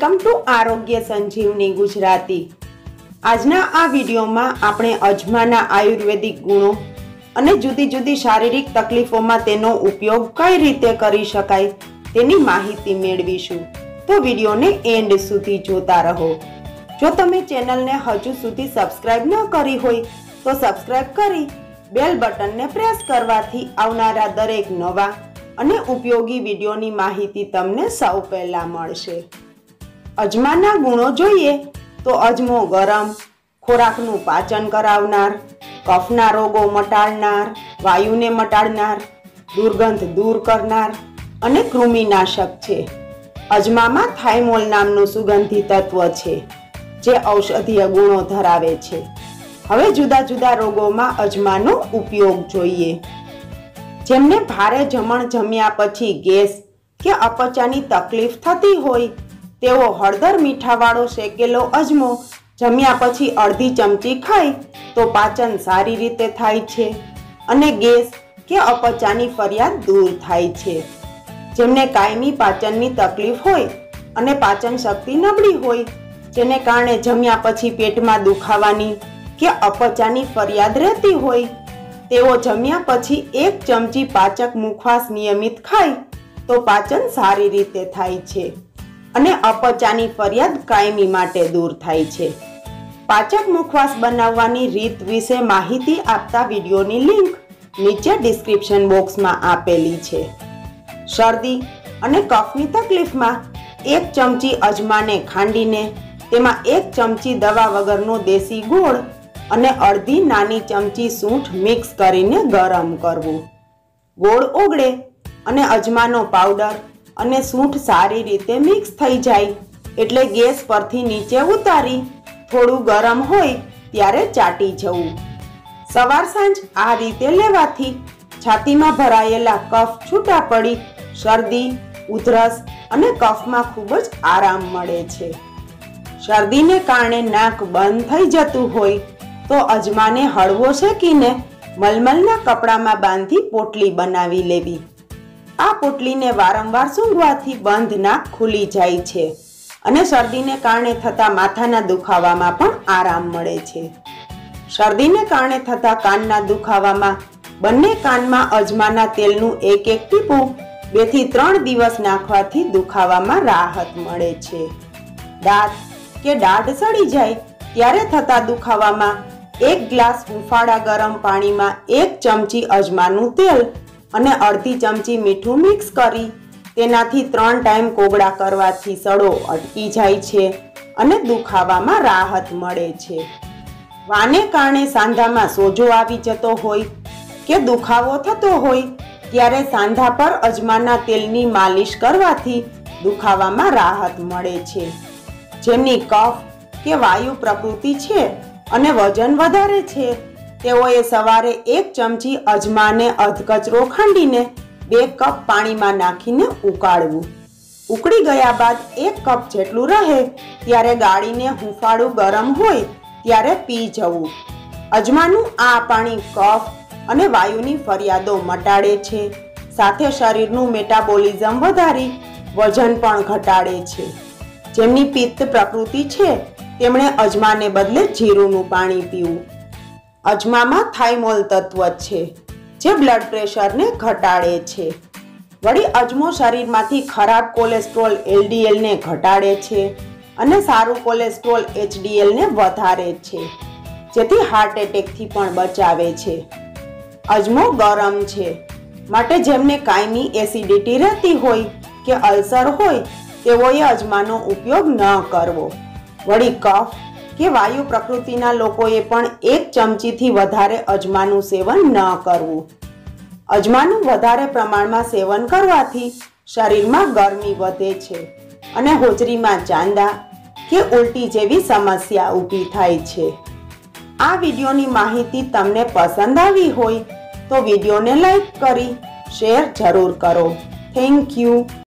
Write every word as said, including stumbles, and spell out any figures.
Welcome to આરોગ્ય સંજીવની ગુજરાતી। આજના આ વિડીયોમાં આપણે અજમાના આયુર્વેદિક ગુણો અને જુદી જુદી શારીરિક તકલીફોમાં તેનો ઉપયોગ કઈ રીતે કરી શકાય તેની માહિતી મેળવીશું। તો વિડીયોને એન્ડ સુધી જોતા રહો। જો તમે ચેનલને હજુ સુધી સબસ્ક્રાઇબ ન કરી હોય તો સબસ્ક્રાઇબ કરી બેલ બટનને પ્રેસ કરવાથી આવનારા દરેક નવા અને ઉપયોગી વિડીયોની માહિતી તમને સૌ પહેલા મળશે। અજમાના ગુણો જોઈએ તો અજમો ગરમ, ખોરાકનું પાચન કરાવનાર, કફના રોગો મટાડનાર, વાયુને મટાડનાર, દુર્ગંધ દૂર કરનાર અને કૃમિનાશક છે। અજમામાં થાઇમોલ નામનું સુગંધી તત્વ છે જે ઔષધીય ગુણો ધરાવે છે। હવે જુદા જુદા રોગોમાં અજમાનો ઉપયોગ જોઈએ। જેમને ભારે જમણ જમ્યા પછી ગેસ કે અપચાની તકલીફ થતી હોય તેઓ હળદર મીઠાવાળો શેકેલો અજમો જમ્યા પછી અડધી ચમચી ખાય તો પાચન સારી રીતે થાય છે અને ગેસ કે અપચાની ફરિયાદ દૂર થાય છે। જેમને કાયમી પાચનની તકલીફ હોય અને પાચન શક્તિ નબળી હોય, જેને કારણે જમ્યા પછી પેટમાં દુખાવાની કે અપચાની ફરિયાદ રહેતી હોય, તેઓ જમ્યા પછી એક ચમચી પાચક મુખવાસ નિયમિત ખાય તો પાચન સારી રીતે થાય છે અને અપચાની ફરિયાદ કાયમી માટે દૂર થાય છે। પાચક મુખવાસ બનાવવાની રીત વિશે માહિતી આપતા વિડીયોની લિંક નીચે ડિસ્ક્રિપ્શન બોક્સમાં આપેલી છે। શરદી અને કફની તકલીફમાં એક ચમચી અજમાને ખાંડીને તેમાં એક ચમચી દવા વગરનો દેશી ગોળ અને અડધી નાની ચમચી સૂંઠ મિક્સ કરીને ગરમ કરવું। ગોળ ઓગળે અને અજમાનો પાવડર અને સૂંઠ સારી રીતે મિક્સ થઈ જાય એટલે ગેસ પરથી નીચે ઉતારી થોડું ગરમ હોય ત્યારે ચાટી જવું। સવાર સાંજ આ રીતે લેવાથી છાતીમાં ભરાયેલા કફ છૂટા પડી શરદી, ઉધરસ અને કફમાં ખૂબ જ આરામ મળે છે। શરદીને કારણે નાક બંધ થઈ જતું હોય તો અજમાને હળવો શેકીને મલમલના કપડામાં બાંધી પોટલી બનાવી લેવી। આ પોટલીને વારંવાર સૂંઘવાથી બંધ નાક ખુલી જાય છે અને શરદીને કારણે થતા માથાના દુખાવામાં પણ આરામ મળે છે। શરદીને કારણે થતા કાનના દુખાવામાં બંને કાનમાં અજમાના તેલનું એક એક ટીપું બે થી ત્રણ દિવસ નાખવાથી દુખાવામાં રાહત મળે છે। દાંત કે દાઢ સડી જાય ત્યારે થતા દુખાવામાં એક ગ્લાસ હુંફાળા ગરમ પાણીમાં એક ચમચી અજમાનું તેલ અને અડધી ચમચી મીઠું મિક્સ કરી તેનાથી ત્રણ ટાઈમ કોગળા કરવાથી સડો અટકી જાય છે અને દુખાવામાં રાહત મળે છે। વાને કારણે સાંધામાં સોજો આવી જતો હોય કે દુખાવો થતો હોય ત્યારે સાંધા પર અજમાના તેલની માલિશ કરવાથી દુખાવામાં રાહત મળે છે। જેમની કફ કે વાયુ પ્રકૃતિ છે અને વજન વધારે છે તેઓએ સવારે એક ચમચી અજમાને અધકચરો ખાંડીને બે કપ પાણીમાં નાખીને ઉકાળવું। ઉકળી ગયા બાદ એક કપ જેટલું રહે ત્યારે ગાળીને હુંફાળું ગરમ હોય ત્યારે પી જવું। અજમાનું આ પાણી કફ અને વાયુની ફરિયાદો મટાડે છે, સાથે શરીરનું મેટાબોલિઝમ વધારી વજન પણ ઘટાડે છે। જેમની પિત્ત પ્રકૃતિ છે તેમણે અજમાને બદલે જીરુંનું પાણી પીવું। અજમામાં થાઇમોલ તત્વ છે જે બ્લડ પ્રેશરને ઘટાડે છે। વળી અજમો શરીરમાંથી ખરાબ કોલેસ્ટ્રોલ એલ ડી એલ ને ઘટાડે છે અને સારું કોલેસ્ટ્રોલ એચ ડી એલ ને વધારે છે, જેથી હાર્ટ એટેકથી પણ બચાવે છે। અજમો ગરમ છે માટે જેમને કાયમી એસિડિટી રહેતી હોય કે અલ્સર હોય તેઓએ અજમાનો ઉપયોગ ન કરવો। વળી કફ કે વાયુ પ્રકૃતિના લોકોએ પણ એક ચમચીથી વધારે અજમાનું સેવન ન કરવું। અજમાનું વધારે પ્રમાણમાં સેવન કરવાથી શરીરમાં ગરમી વધે છે અને હોજરીમાં ચાંદા કે ઉલટી જેવી સમસ્યા ઊભી થાય છે। આ વિડીયોની માહિતી તમને પસંદ આવી હોય તો વિડીયોને લાઈક કરી શેર જરૂર કરો। Thank you.